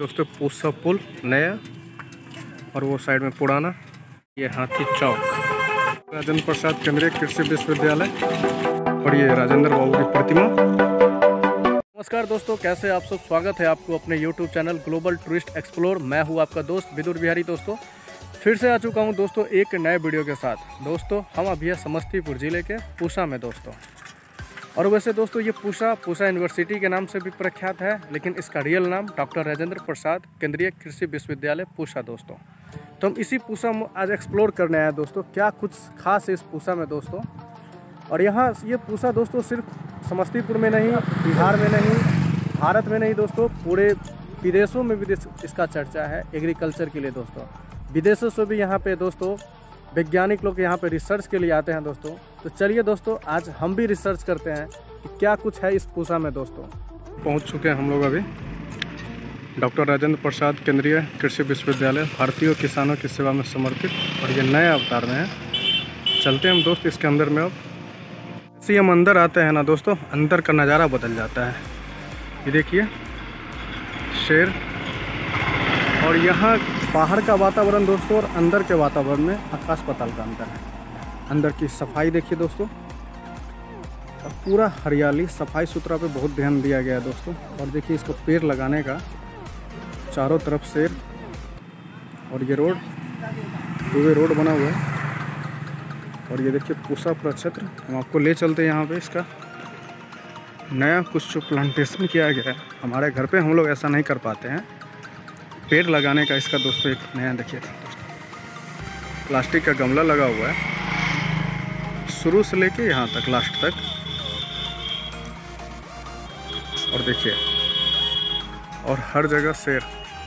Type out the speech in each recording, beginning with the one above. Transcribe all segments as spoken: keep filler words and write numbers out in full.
दोस्तों पूसा पुल नया और वो साइड में पुराना, ये हाथी चौक, राजेंद्र प्रसाद केंद्रीय कृषि विश्वविद्यालय और ये राजेंद्र बाबू की प्रतिमा। नमस्कार दोस्तों, कैसे आप सब। स्वागत है आपको अपने YouTube channel global tourist explore. मैं हूँ आपका दोस्त विदुर बिहारी। दोस्तों फिर से आ चुका हूँ दोस्तों एक नए वीडियो के साथ। दोस्तों हम अभी है समस्तीपुर ज़िले के पूसा में दोस्तों। और वैसे दोस्तों ये पूसा पूसा यूनिवर्सिटी के नाम से भी प्रख्यात है, लेकिन इसका रियल नाम डॉक्टर राजेंद्र प्रसाद केंद्रीय कृषि विश्वविद्यालय पूसा दोस्तों। तो हम इसी पूसा में आज एक्सप्लोर करने आए दोस्तों, क्या कुछ खास है इस पूसा में दोस्तों। और यहाँ ये पूसा दोस्तों सिर्फ समस्तीपुर में नहीं, बिहार में नहीं, भारत में नहीं दोस्तों, पूरे विदेशों में भी इसका चर्चा है एग्रीकल्चर के लिए दोस्तों। विदेशों से भी यहाँ पे दोस्तों वैज्ञानिक लोग यहाँ पे रिसर्च के लिए आते हैं दोस्तों। तो चलिए दोस्तों आज हम भी रिसर्च करते हैं कि क्या कुछ है इस पूसा में दोस्तों। पहुँच चुके हैं हम लोग अभी डॉक्टर राजेंद्र प्रसाद केंद्रीय कृषि विश्वविद्यालय, भारतीय किसानों की सेवा में समर्पित, और ये नए अवतार में है। चलते हैं हम दोस्त इसके अंदर में। अब जैसे हम अंदर आते हैं ना दोस्तों, अंदर का नज़ारा बदल जाता है। ये देखिए शेर, और यहाँ बाहर का वातावरण दोस्तों और अंदर के वातावरण में आकाश पाताल का अंतर है। अंदर की सफाई देखिए दोस्तों, और पूरा हरियाली, सफाई सुथरा पे बहुत ध्यान दिया गया है दोस्तों। और देखिए इसको पेड़ लगाने का, चारों तरफ शेर, और ये रोड टूवे रोड बना हुआ है। और ये देखिए पूसा प्रक्षेत्र, हम आपको ले चलते हैं यहाँ पे। इसका नया कुछ जो प्लांटेशन किया गया है, हमारे घर पे हम लोग ऐसा नहीं कर पाते हैं, पेड़ लगाने का इसका दोस्तों एक नया देखिए दोस्तों। प्लास्टिक का गमला लगा हुआ है शुरू से लेके यहाँ तक लास्ट तक। और देखिए, और हर जगह शेर।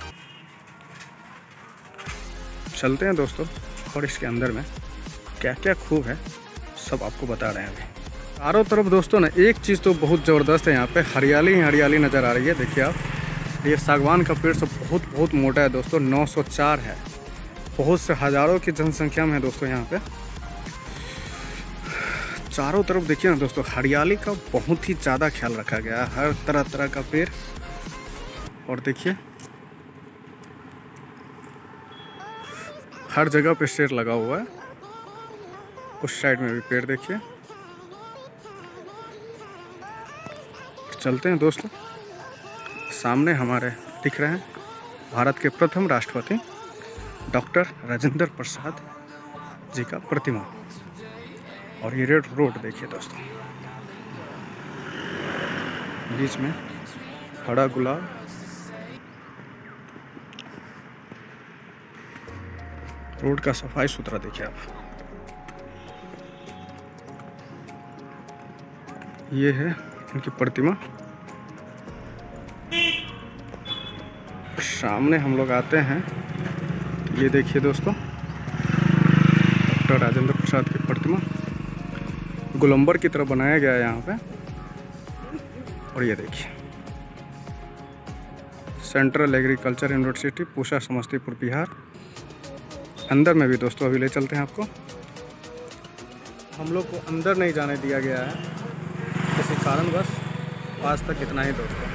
चलते हैं दोस्तों और इसके अंदर में क्या क्या खूब है सब आपको बता रहे हैं अभी। चारों तरफ दोस्तों ना एक चीज़ तो बहुत ज़बरदस्त है, यहाँ पे हरियाली ही हरियाली नज़र आ रही है। देखिए आप, ये सागवान का पेड़ सब बहुत बहुत मोटा है दोस्तों, नौ सौ चार है। बहुत से हज़ारों की जनसंख्या में है दोस्तों यहाँ पे। चारों तरफ देखिए ना दोस्तों, हरियाली का बहुत ही ज़्यादा ख्याल रखा गया है, हर तरह तरह का पेड़। और देखिए हर जगह पे शेर लगा हुआ है। उस साइड में भी पेड़ देखिए। चलते हैं दोस्तों, सामने हमारे दिख रहे हैं भारत के प्रथम राष्ट्रपति डॉक्टर राजेंद्र प्रसाद जी का प्रतिमा। और ये रेड रोड देखिए दोस्तों, बीच में हरा गुलाब। रोड का सफाई सुथरा देखिए आप। ये है इनकी प्रतिमा। सामने हम लोग आते हैं, ये देखिए दोस्तों डॉक्टर राजेंद्र प्रसाद की प्रतिमा गोलंबर की तरह बनाया गया है यहाँ पे। और ये देखिए central agriculture university Pusa Samastipur Bihar. अंदर में भी दोस्तों अभी ले चलते हैं आपको। हम लोग को अंदर नहीं जाने दिया गया है किसी कारणवश। आज तक इतना ही दोस्तों।